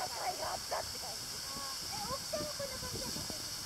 会があったって感じ。大きさはこんな感じじゃない？